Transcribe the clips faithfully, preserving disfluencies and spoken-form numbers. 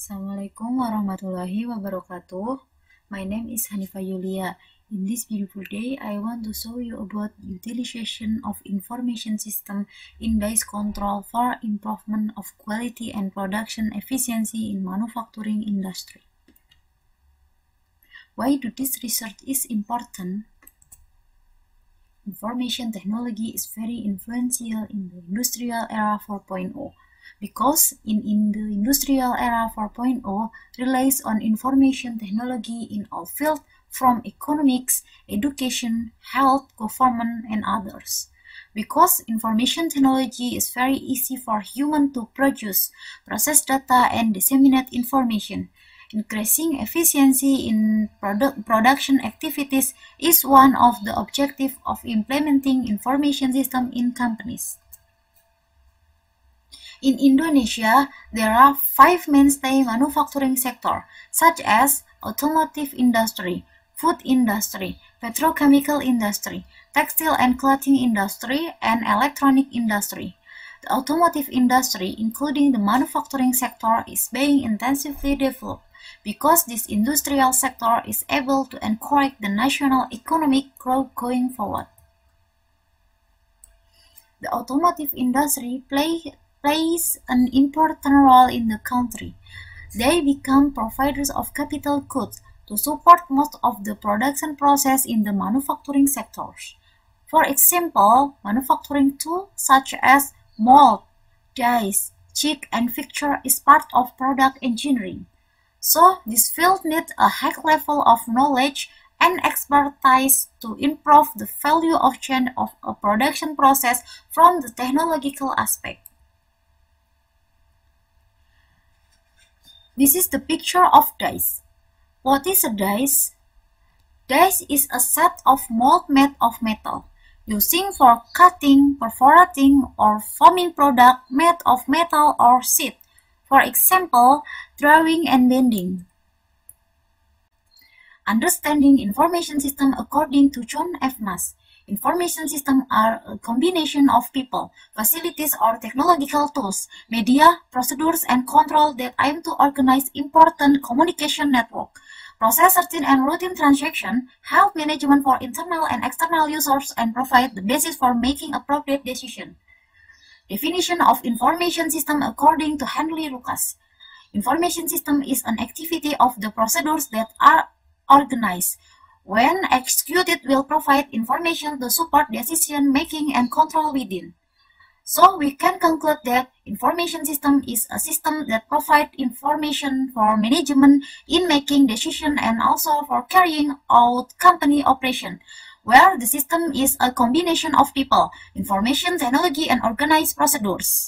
Assalamualaikum warahmatullahi wabarakatuh. My name is Hanifa Yulia. In this beautiful day, I want to show you about utilization of information system in dice control for improvement of quality and production efficiency in manufacturing industry. Why do this research is important? Information technology is very influential in the industrial era four point oh. Because in, in the industrial era four point oh relies on information technology in all fields from economics, education, health, government, and others. Because information technology is very easy for human to produce, process data, and disseminate information. Increasing efficiency in product production activities is one of the objectives of implementing information system in companies. In Indonesia, there are five mainstay manufacturing sectors, such as automotive industry, food industry, petrochemical industry, textile and clothing industry, and electronic industry. The automotive industry, including the manufacturing sector, is being intensively developed because this industrial sector is able to encourage the national economic growth going forward. The automotive industry play plays an important role in the country. They become providers of capital goods to support most of the production process in the manufacturing sectors. For example, manufacturing tools such as mold, dies, chip, and fixture is part of product engineering. So, this field needs a high level of knowledge and expertise to improve the value of chain of a production process from the technological aspect. This is the picture of dice. What is a dice? Dice is a set of mold made of metal, using for cutting, perforating, or forming product made of metal or sheet. For example, drawing and bending. Understanding information system according to John F. Nash. Information systems are a combination of people, facilities, or technological tools, media, procedures, and control that aim to organize important communication network, process certain and routine transactions, help management for internal and external users, and provide the basis for making appropriate decisions. Definition of information system according to Henry Lucas. Information system is an activity of the procedures that are organized. When executed, will provide information to support decision making and control within. So we can conclude that information system is a system that provides information for management in making decisions and also for carrying out company operation, where the system is a combination of people, information technology, and organized procedures.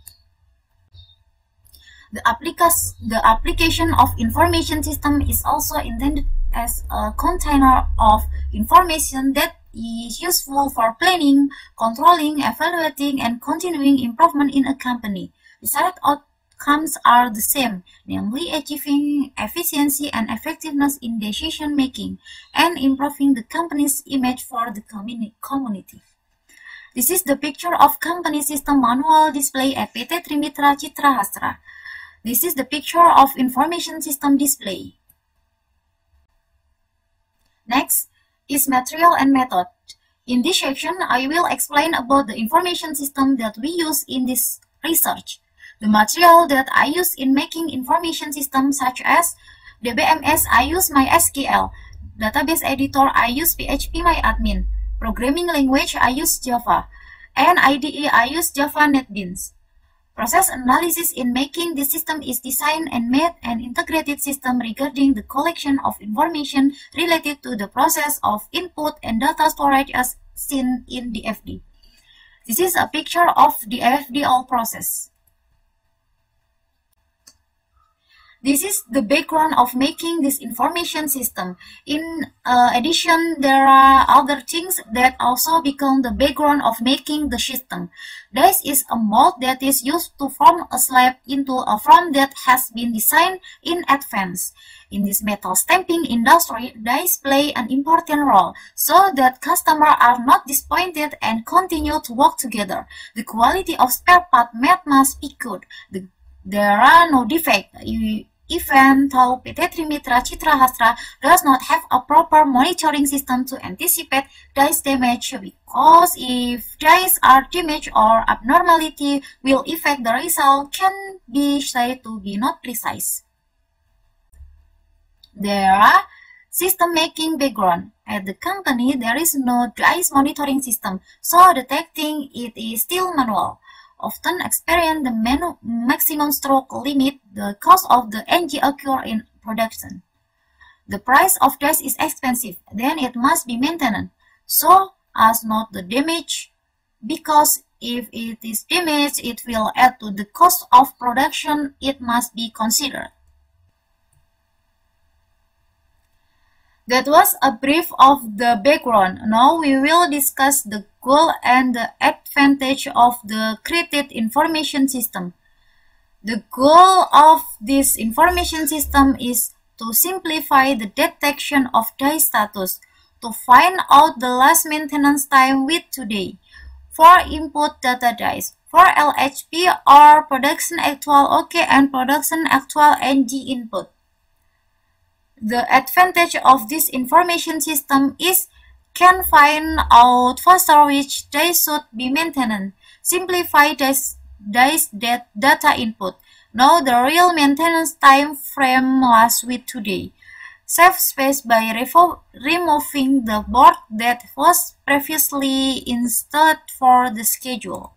The, applicas the application of information system is also intended as a container of information that is useful for planning, controlling, evaluating, and continuing improvement in a company. Desired outcomes are the same, namely achieving efficiency and effectiveness in decision making and improving the company's image for the community. This is the picture of company system manual display at P T Trimitra Citra Hastra. This is the picture of information system display. Next is material and method. In this section, I will explain about the information system that we use in this research. The material that I use in making information systems such as D B M S, I use MySQL. Database editor, I use P H P MyAdmin. Programming language, I use Java. And I D E, I use Java NetBeans. Process analysis in making this system is design and made an integrated system regarding the collection of information related to the process of input and data storage as seen in D F D. This is a picture of the D F D all process. This is the background of making this information system. In uh, addition, there are other things that also become the background of making the system. Dice is a mold that is used to form a slab into a form that has been designed in advance. In this metal stamping industry, dice play an important role so that customers are not disappointed and continue to work together. The quality of spare part made must be good. The There are no defects. even though P T Trimitra Citra Hastra does not have a proper monitoring system to anticipate dice damage, because if dice are damaged or abnormality will affect the result can be said to be not precise. There are system making background. At the company, there is no dice monitoring system, so detecting it is still manual. Often experience the manu maximum stroke limit, the cost of the N G occur in production. The price of dice is expensive, then it must be maintained, so as not the damage, because if it is damaged, it will add to the cost of production. It must be considered. That was a brief of the background. Now we will discuss the goal and the advantage of the created information system. The goal of this information system is to simplify the detection of dice status, to find out the last maintenance time with today, for input data dice, for L H P or production actual OK and production actual N G input. The advantage of this information system is can find out faster which dice should be maintained, simplify dice, dice data input, know the real maintenance time frame last with today, save space by removing the board that was previously installed for the schedule.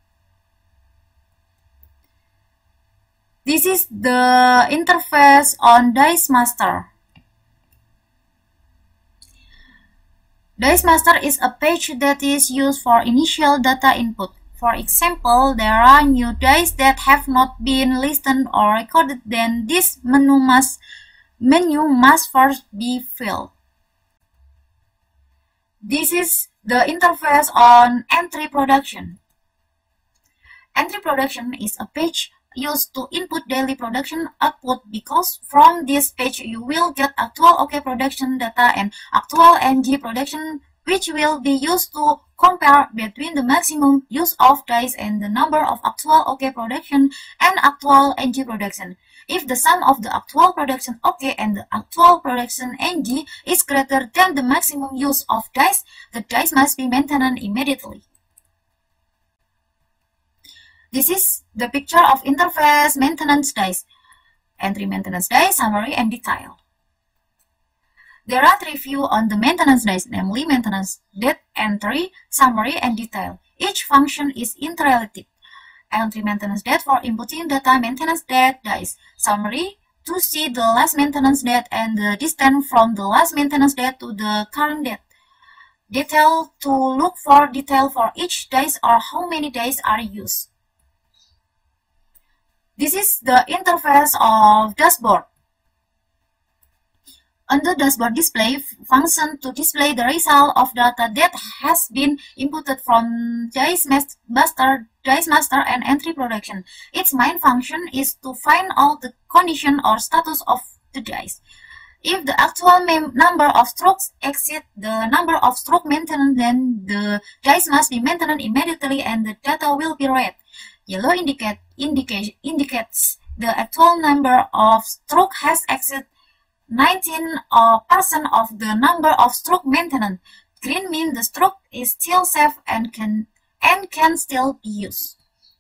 This is the interface on Dice Master. Dice Master is a page that is used for initial data input. For example, there are new dice that have not been listed or recorded, then this menu must, menu must first be filled. This is the interface on Entry Production. Entry Production is a page used to input daily production output, because from this page you will get actual OK production data and actual N G production, which will be used to compare between the maximum use of dice and the number of actual OK production and actual N G production. If the sum of the actual production OK and the actual production N G is greater than the maximum use of dice, the dice must be maintained immediately. This is the picture of interface maintenance dice, entry maintenance dice, summary, and detail. There are three views on the maintenance dice, namely maintenance date, entry, summary, and detail. Each function is interrelated. Entry maintenance date for inputting data maintenance date dice, summary to see the last maintenance date and the distance from the last maintenance date to the current date. Detail to look for detail for each dice or how many dice are used. This is the interface of dashboard. On the dashboard display function to display the result of data that has been inputted from Dice Master, Dice Master and Entry Production. Its main function is to find out the condition or status of the dice. If the actual number of strokes exceed the number of stroke maintained, then the dice must be maintained immediately and the data will be read. Yellow indicate, indicate, indicates the actual number of stroke has exceeded nineteen percent of the number of stroke maintenance. Green means the stroke is still safe and can, and can still be used.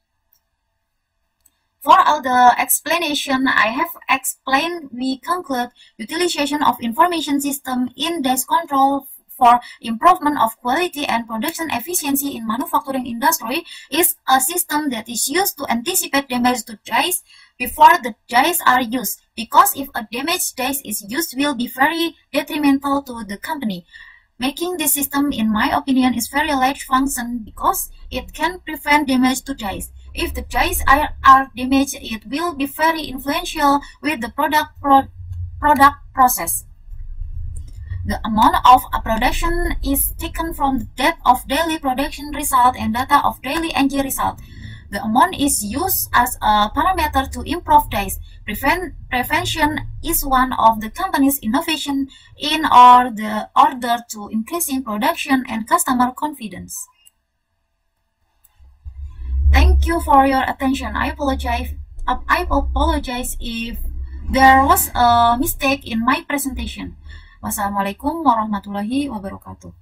For all the explanation I have explained, we conclude utilization of information system in dice control for improvement of quality and production efficiency in manufacturing industry is a system that is used to anticipate damage to dice before the dice are used, because if a damaged dice is used will be very detrimental to the company. Making this system, in my opinion, is very large function because it can prevent damage to dice. If the dice are, are damaged, it will be very influential with the product pro product process. The amount of a production is taken from the date of daily production result and data of daily N G result. The amount is used as a parameter to improve dice. Prevent, prevention is one of the company's innovation in order, order to increasing production and customer confidence. Thank you for your attention. I apologize. I apologize if there was a mistake in my presentation. Wassalamualaikum warahmatullahi wabarakatuh.